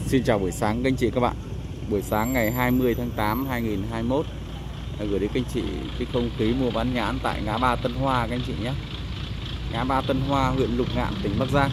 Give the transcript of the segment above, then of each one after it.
Xin chào buổi sáng các anh chị các bạn. Buổi sáng ngày 20 tháng 8 2021 gửi đến các anh chị cái không khí mua bán nhãn tại ngã ba Tân Hoa các anh chị nhé. Ngã ba Tân Hoa, huyện Lục Ngạn, tỉnh Bắc Giang.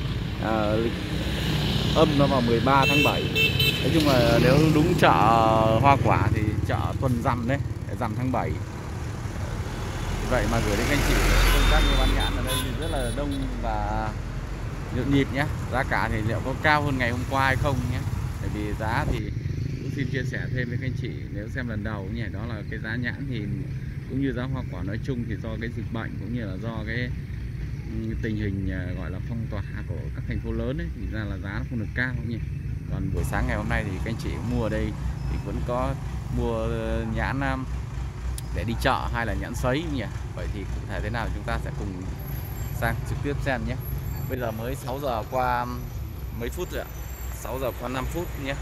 Âm nó vào 13 tháng 7. Nói chung là nếu đúng chợ hoa quả thì chợ tuần rằm đấy, rằm tháng 7. Vậy mà gửi đến các anh chị công tác mua bán nhãn ở đây thì rất là đông và nhộn nhịp nhé. Giá cả thì liệu có cao hơn ngày hôm qua hay không nhé. Bởi vì giá thì cũng xin chia sẻ thêm với các anh chị nếu xem lần đầu nhỉ, đó là cái giá nhãn thì cũng như giá hoa quả nói chung thì do cái dịch bệnh cũng như là do cái tình hình gọi là phong tỏa của các thành phố lớn ấy, thì ra là giá nó không được cao nhỉ. Còn buổi sáng ngày hôm nay thì các anh chị mua ở đây thì vẫn có mua nhãn để đi chợ hay là nhãn sấy nhỉ. Vậy thì cụ thể thế nào chúng ta sẽ cùng sang trực tiếp xem nhé. Bây giờ mới 6 giờ qua mấy phút rồi ạ. 6 giờ qua 5 phút nhé.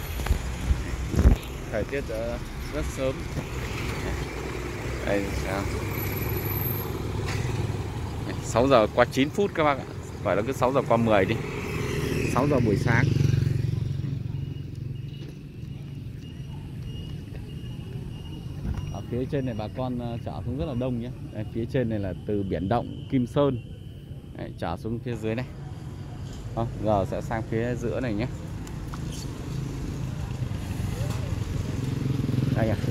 Thời tiết rất sớm. Đây sao? 6 giờ qua 9 phút các bác ạ. Gọi là cứ 6 giờ qua 10 đi. 6 giờ buổi sáng. Ở phía trên này bà con chở xuống rất là đông nhé. Đây, phía trên này là từ biển động Kim Sơn. Đấy, chở xuống phía dưới này. Giờ sẽ sang phía giữa này nhé. Đây à.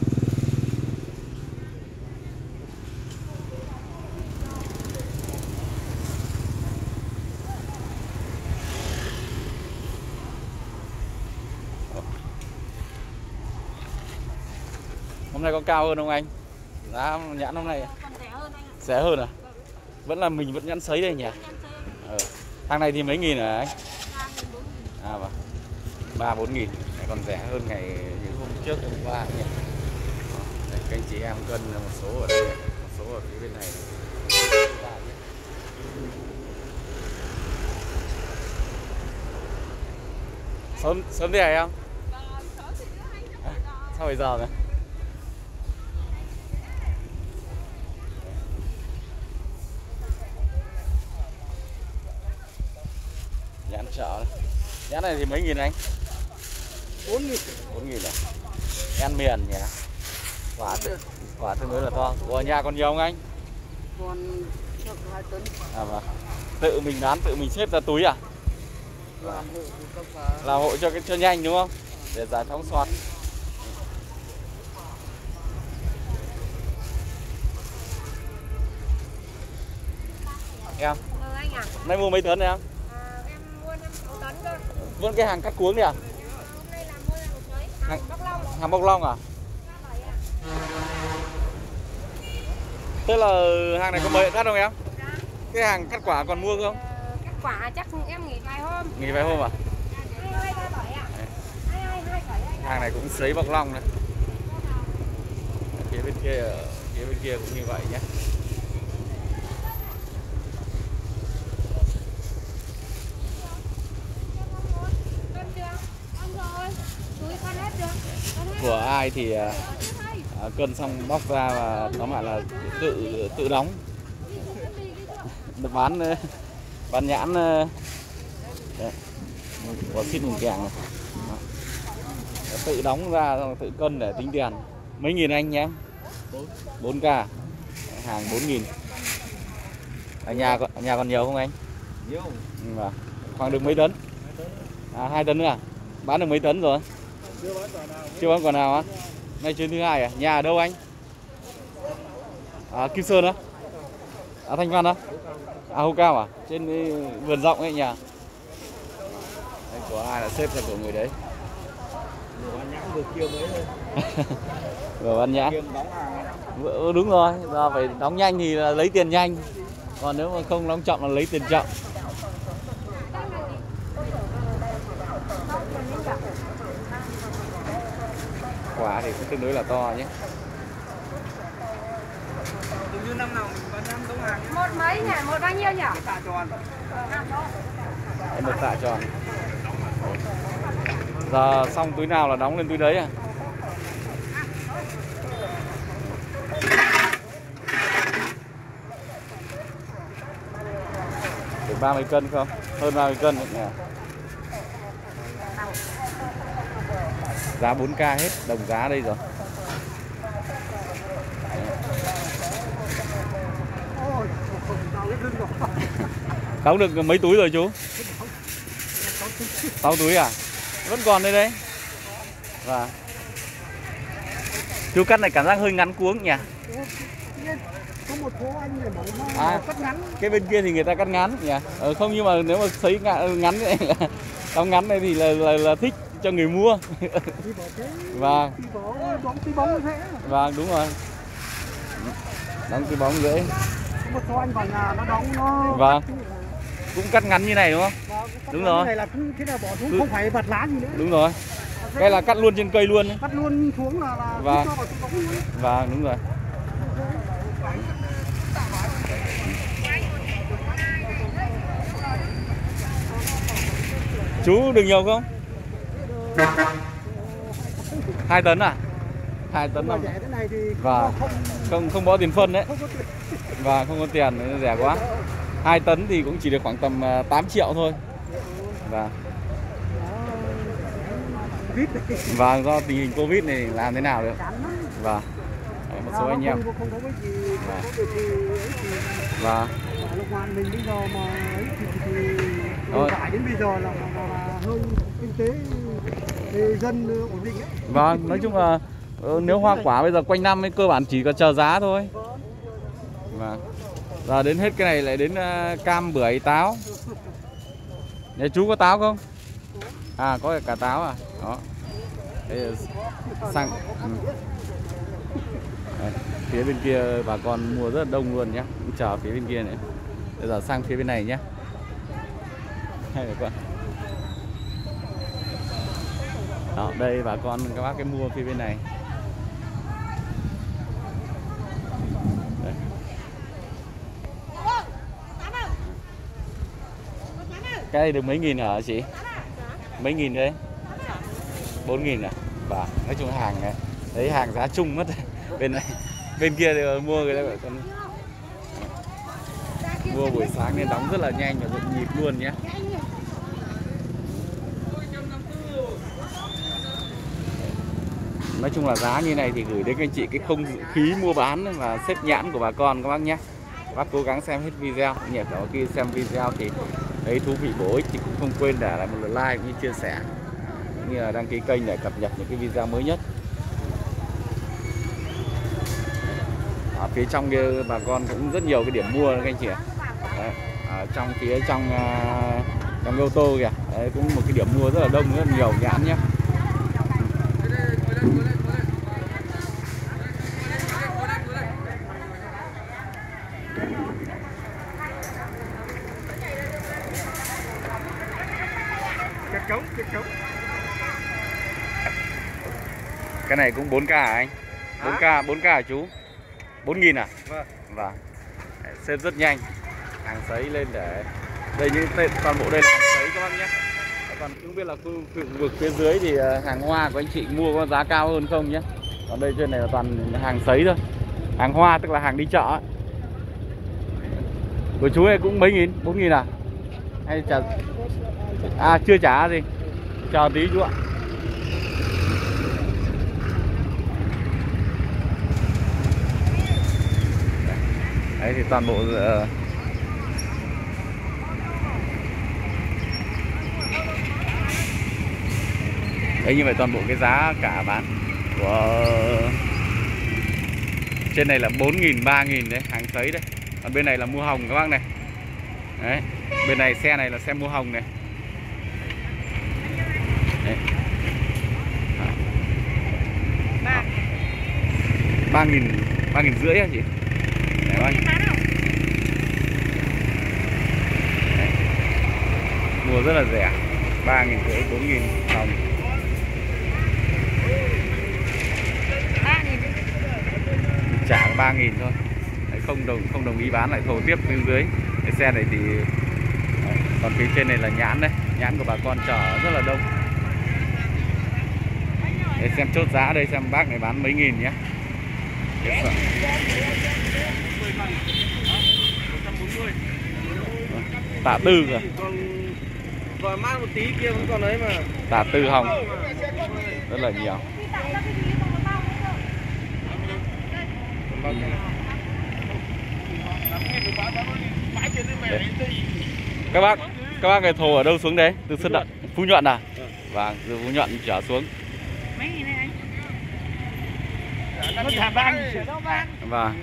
Hôm nay có cao hơn không anh? Giá nhãn hôm nay rẻ hơn à? Vẫn là mình vẫn nhãn sấy đây nhỉ? Thằng này thì mấy nghìn hả anh? À vâng, 3-4 nghìn. Còn rẻ hơn ngày những hôm trước hôm qua nhỉ? Đây, các anh chị em cân một số ở đây, một số ở phía bên này. Sớm thế này không? Sao bây giờ này? Nhãn chợ. Nhãn này thì mấy nghìn anh? 4 nghìn. 4 nghìn à? Ăn miền nhỉ? Quả tương đối là to. Ở nhà còn nhiều không anh? Còn 2 tấn. À vâng. Tự mình bán, tự mình xếp ra túi à? Là hộ cho nhanh đúng không? Để giải phóng soạt. Em? Anh à? Nay mua mấy tấn này em? Em mua 5-6 tấn cơ. Vẫn cái hàng cắt cuống đi à? Hôm nay là mua một chuối. Hàng bóc long. Hàng bóc long à? Thế là hàng này có mời cắt không em? Dạ. Cái hàng cắt quả còn mua không? Cắt quả chắc em nghỉ vài hôm. Nghỉ vài hôm à? 2237 ạ. 2227 anh. Hàng này cũng sấy bóc long này. Phía bên kia cũng như vậy nhé. Của ai thì cân xong bóc ra và tóm lại là tự đóng. Được bán nhãn có xít mùng kèng này. Tự đóng ra xong tự cân để tính tiền. Mấy nghìn anh nhé? 4k. Hàng 4 nghìn. Ở nhà còn nhiều không anh? Nhiều. Khoảng được mấy tấn? 2 tấn nữa à? Bán được mấy tấn rồi? Chưa bán quả nào á? Nay chuyến thứ 2 à? Nhà ở đâu anh? Kim Sơn á? Thanh Văn á? Hô Cao à? Trên vườn rộng ấy nhà. Đấy, của ai là xếp là của người đấy. Vừa bán nhãn vừa kia mới thôi. Vừa bán nhãn. Đúng rồi, giờ phải đóng nhanh thì là lấy tiền nhanh. Còn nếu mà không đóng chậm là lấy tiền chậm. Quả thì cũng tương đối là to nhé. Hình như năm nào mình bán nhãn giống hàng. Một mấy nhỉ? Một bao nhiêu nhỉ? Tạ tròn. Một tạ tròn. Giờ xong túi nào là đóng lên túi đấy à? Được 30 cân không? Hơn 30 cân nhỉ? giá 4k hết, đồng giá đây rồi. Đóng được mấy túi rồi chú? 6 túi à? Vẫn còn đây đấy. Và chú cắt này cảm giác hơi ngắn cuống nhỉ? Có một số anh này bảo nó cắt ngắn. Cái bên kia thì người ta cắt ngắn nhỉ? Không, nhưng mà nếu mà thấy ngắn này, đóng ngắn này thì là thích cho người mua. Vâng. Vâng, đúng rồi. Đóng cái bóng rưỡi. Một số anh vào nhà nó đóng nó. Vâng. Cũng cắt ngắn như này đúng không? Đúng rồi. Cái này là thế nào bỏ xuống không phải bật lá gì nữa. Đúng rồi. Cái là cắt luôn trên cây luôn. Cắt luôn xuống là vâng. cho vào trong bóng luôn. Vâng, đúng rồi. Chú được nhiều không? 2 tấn à? 2 tấn năm. Và không bỏ tiền phân đấy. Và không có tiền, rẻ quá. 2 tấn thì cũng chỉ được khoảng tầm 8 triệu thôi. Và do tình hình Covid này làm thế nào được. Và một số anh em. Và lúc mình bây giờ mà đến bây giờ là hơi kinh tế dân ổn định ấy. Vâng, nói chung là nếu hoa quả bây giờ quanh năm ấy cơ bản chỉ có chờ giá thôi. Và đến hết cái này lại đến cam, bưởi, táo. Nhà chú có táo không? À, có cả táo à? Đó. Đây sang Đấy, phía bên kia bà con mua rất là đông luôn nhé. Cũng chờ phía bên kia này. Bây giờ sang phía bên này nhé. Hay là con. Đó, đây bà con các bác cái mua phía bên này. Đây. Cái này được mấy nghìn hả chị? Mấy nghìn đấy? 4.000 à? Và nói chung hàng này, đấy hàng giá chung mất. Bên này, bên kia thì mua người ta gọi con mua buổi sáng nên đóng rất là nhanh và nhộn nhịp luôn nhé. Nói chung là giá như này thì gửi đến các anh chị cái không khí mua bán và xếp nhãn của bà con các bác nhé. Các bác cố gắng xem hết video. Nhờ khi xem video thì thấy thú vị bổ ích thì cũng không quên để lại một lượt like cũng như chia sẻ, cũng như là đăng ký kênh để cập nhật những cái video mới nhất. Ở phía trong kia bà con cũng rất nhiều cái điểm mua các anh chị ạ. Ở trong phía trong cái ô tô kìa, đấy, cũng một cái điểm mua rất là đông, rất là nhiều nhãn nhé. Cái này cũng 4k hả anh? 4k hả chú? 4.000 à? Vâng. Xếp rất nhanh. Hàng sấy lên để đây, những toàn bộ đây là hàng sấy các bác nhé. Còn không biết là khu vực phía dưới thì hàng hoa của anh chị mua có giá cao hơn không nhé. Còn đây trên này là toàn hàng sấy thôi. Hàng hoa tức là hàng đi chợ ấy. Của chú này cũng mấy nghìn? 4.000 à? Hay trả... À, chưa trả gì? Chờ tí chú ạ. Đấy thì toàn bộ đấy, như vậy toàn bộ cái giá cả bán của trên này là 4.000, 3.000 đấy, hàng sấy đấy. Còn bên này là mua hồng các bác này. Đấy, bên này xe này là xe mua hồng này. Đấy. 3.500 hả chị? Đấy, mua rất là rẻ, 3.500, 4.000 hồng. Trả 3.000 thôi. Đấy, không đồng ý bán lại thầu tiếp bên dưới. Cái xe này thì đấy, còn phía trên này là nhãn đấy, nhãn của bà con chở rất là đông. Để xem chốt giá đây, xem bác này bán mấy nghìn nhé. Tạ tư rồi. Và mang một tí kia vẫn còn đấy mà. Tạ tư hồng. rất là nhiều. Đấy. Các bác người thồ ở đâu xuống đấy? Từ Sơn Động, Phú Nhuận à? Vâng, từ Phú Nhuận trở xuống. Vâng.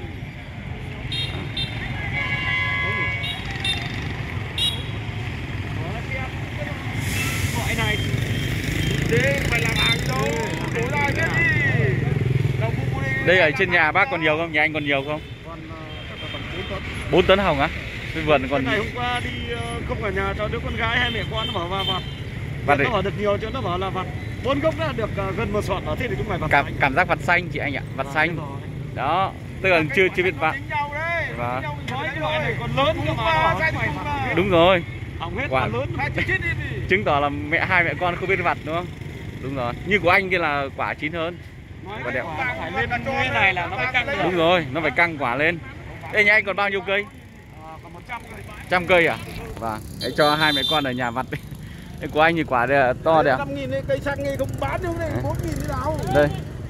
Gọi này thế phải làm hàng đâu, đổ ra cái gì. Đây ở trên nhà bác còn nhiều không? Nhà anh còn nhiều không? Còn 4 tấn. 4 tấn hồng á? Cái vườn còn. Ngày hôm qua đi không ở nhà cho đứa con gái hai mẹ con nó bảo vào vặt. Nó bảo được nhiều chứ, nó bảo là vặt 4 gốc đã được gần 1 sọt đó, thế thì chúng mày vặt. Cảm giác vặt xanh chị anh ạ, vặt xanh. Đó, tức là chưa biết vặt. Và còn lớn cơ mà. đúng rồi. Hỏng hết quả lớn. Chứng tỏ là hai mẹ con không biết vặt đúng không? Đúng rồi. Như của anh kia là quả chín hơn. Quả đẹp. Phải lên như này là nó mới căng được. Đúng rồi, nó phải căng quả lên. Đây nhà anh còn bao nhiêu cây? Còn 100 cây. 100 cây à? Vâng. Để cho hai mẹ con ở nhà vặt đi. Cái của anh thì quả đẹp, to đẹp. 5.000 đấy, cây xăng này không bán được này, 4.000 thế nào? Đây.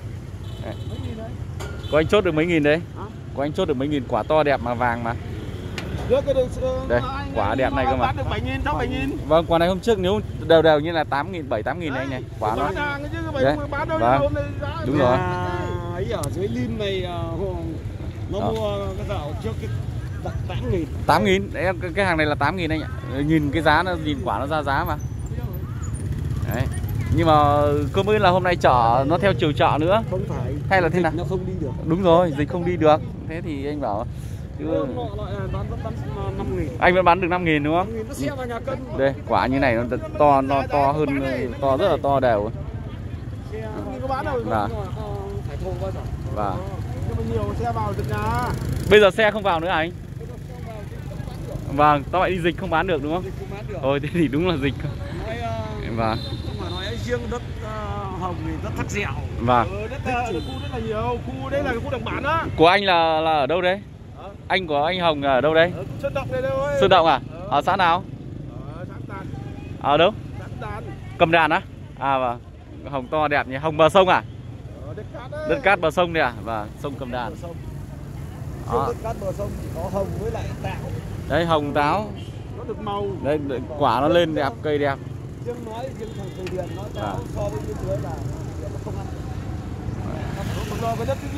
Có anh chốt được mấy nghìn đấy? Có anh chốt được mấy nghìn, quả to đẹp mà vàng mà. Đây, quả đẹp này cơ mà. Bán được 7.000, 7.000. Vâng, quả này hôm trước nếu đều như là 8.000, 7-8.000 đấy anh này. Quả nó. Đấy. Vâng. Đúng rồi. Ấy ở dưới Lim này nó mua cái dạo trước cái 8.000. 8.000, đấy cái hàng này là 8.000 anh ạ. Nhìn cái giá nó, nhìn quả nó ra giá mà. Đấy. Nhưng mà cơ mới là hôm nay chợ nó theo chiều chợ nữa. Không phải. Hay là thế nào? Nó không đi được. Đúng rồi, dịch không đi được. Thế thì anh bảo chứ bán 5.000. anh vẫn bán được 5.000 đúng không? 5.000 nó xe vào nhà cân. Đây, quả như này nó to hơn, to rất là to đều. Xe có bán đâu. Phải thô bao giờ. Vâng. Nhưng mà nhiều xe vào được nhà. Bây giờ xe không vào nữa anh? Vâng, tao lại đi dịch không bán được đúng không? Dịch không bán được. Thôi thế thì đúng là dịch. Vâng. Nhưng mà nói riêng đất hồng thì rất thắt dẻo. Vâng. Đất khu rất là nhiều, khu đấy là cái khu đặc bản á. Của anh là ở đâu đấy? Anh của anh Hồng ở đâu đấy? Sơn Động đây thôi. Sơn Động à? Ở xã nào? Ở xã Tàn. Ở đâu? Xã Tàn. Cầm Đàn á? À vâng. Hồng to đẹp nhỉ. Hồng bờ sông à? Đất cát đấy. Đất cát bờ sông này à? Vâng, sông Cầm Đàn. Đất cát bờ sông chỉ có hồng với lại táo. Đấy, hồng táo. Nó được màu. Đây, quả nó lên đẹp, cây đẹp. Riêng thằng Thầy Điền nói táo so với như dưới là không ăn. Nó lo cái đất chứ.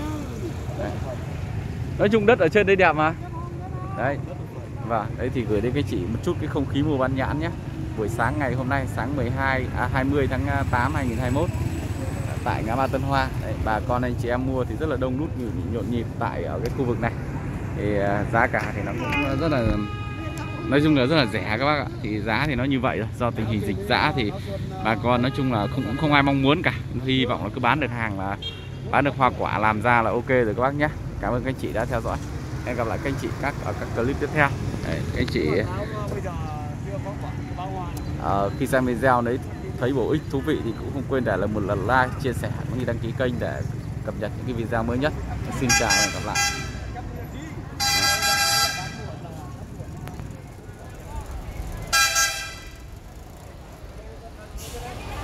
Nói chung đất ở trên đây đẹp mà. Đấy. Và đấy thì gửi đến cái chị một chút cái không khí mùa bán nhãn nhé. Buổi sáng ngày hôm nay, sáng 20 tháng 8 2021 tại ngã ba Tân Hoa. Đấy, bà con anh chị em mua thì rất là đông đúc, nhộn nhịp tại ở cái khu vực này. Thì giá cả thì nó cũng rất là, nói chung là rất là rẻ các bác ạ. Thì giá thì nó như vậy rồi. Do tình hình dịch dã thì bà con nói chung là cũng không ai mong muốn cả. Hy vọng là cứ bán được hàng, là bán được hoa quả làm ra là ok rồi các bác nhé. Cảm ơn các anh chị đã theo dõi. Hẹn gặp lại các anh chị ở các clip tiếp theo. Đấy, các anh chị khi xem video đấy thấy bổ ích thú vị thì cũng không quên để lại một lần like, chia sẻ cũng như đăng ký kênh để cập nhật những cái video mới nhất. Xin chào và hẹn gặp lại.